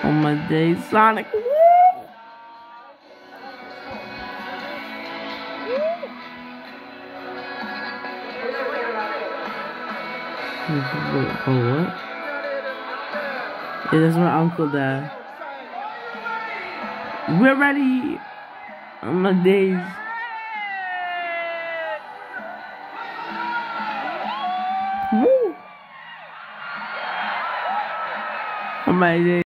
On my day, Sonic. Woo! Wait, what? Yeah, that's my uncle there. We're ready. On my days. Woo! On my days.